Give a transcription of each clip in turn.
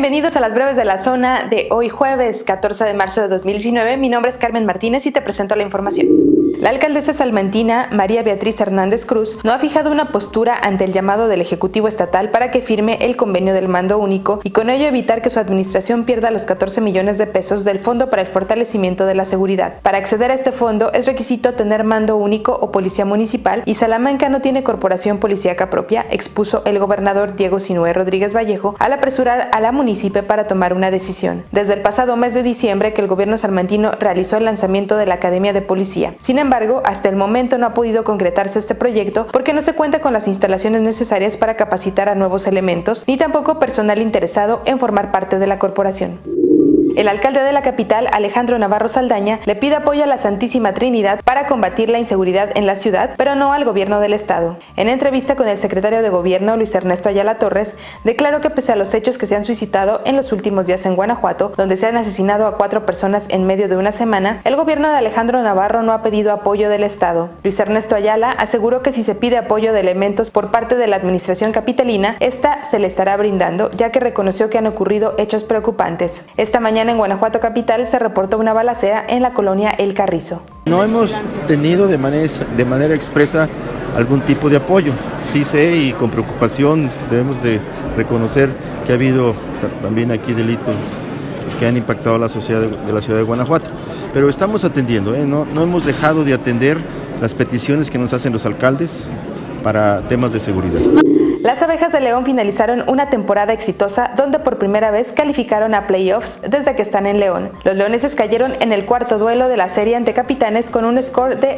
Bienvenidos a las breves de la zona de hoy jueves 14 de marzo de 2019. Mi nombre es Carmen Martínez y te presento la información. La alcaldesa salmantina María Beatriz Hernández Cruz no ha fijado una postura ante el llamado del Ejecutivo Estatal para que firme el convenio del mando único y con ello evitar que su administración pierda los 14 millones de pesos del Fondo para el Fortalecimiento de la Seguridad. Para acceder a este fondo es requisito tener mando único o policía municipal y Salamanca no tiene corporación policíaca propia, expuso el gobernador Diego Sinúe Rodríguez Vallejo al apresurar a la municipio para tomar una decisión. Desde el pasado mes de diciembre que el gobierno salmantino realizó el lanzamiento de la Academia de Policía. Sin embargo, hasta el momento no ha podido concretarse este proyecto porque no se cuenta con las instalaciones necesarias para capacitar a nuevos elementos, ni tampoco personal interesado en formar parte de la corporación. El alcalde de la capital, Alejandro Navarro Saldaña, le pide apoyo a la Santísima Trinidad para combatir la inseguridad en la ciudad, pero no al gobierno del estado. En entrevista con el secretario de gobierno, Luis Ernesto Ayala Torres, declaró que pese a los hechos que se han suscitado en los últimos días en Guanajuato, donde se han asesinado a 4 personas en medio de una semana, el gobierno de Alejandro Navarro no ha pedido apoyo del estado. Luis Ernesto Ayala aseguró que si se pide apoyo de elementos por parte de la administración capitalina, esta se le estará brindando, ya que reconoció que han ocurrido hechos preocupantes. Esta mañana en Guanajuato capital se reportó una balacera en la colonia El Carrizo. No hemos tenido de manera expresa algún tipo de apoyo. Sí sé y con preocupación debemos de reconocer que ha habido también aquí delitos que han impactado a la sociedad de la ciudad de Guanajuato. Pero estamos atendiendo, no hemos dejado de atender las peticiones que nos hacen los alcaldes para temas de seguridad. Las Abejas de León finalizaron una temporada exitosa donde por primera vez calificaron a playoffs desde que están en León. Los leoneses cayeron en el cuarto duelo de la serie ante Capitanes con un score de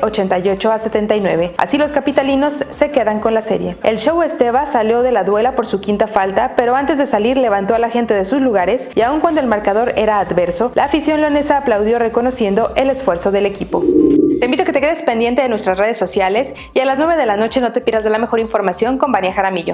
88-79. Así los capitalinos se quedan con la serie. El Show Esteva salió de la duela por su quinta falta, pero antes de salir levantó a la gente de sus lugares y aun cuando el marcador era adverso, la afición leonesa aplaudió reconociendo el esfuerzo del equipo. Te invito a que te quedes pendiente de nuestras redes sociales y a las 9 de la noche no te pierdas de la mejor información con Vania Jaramillo.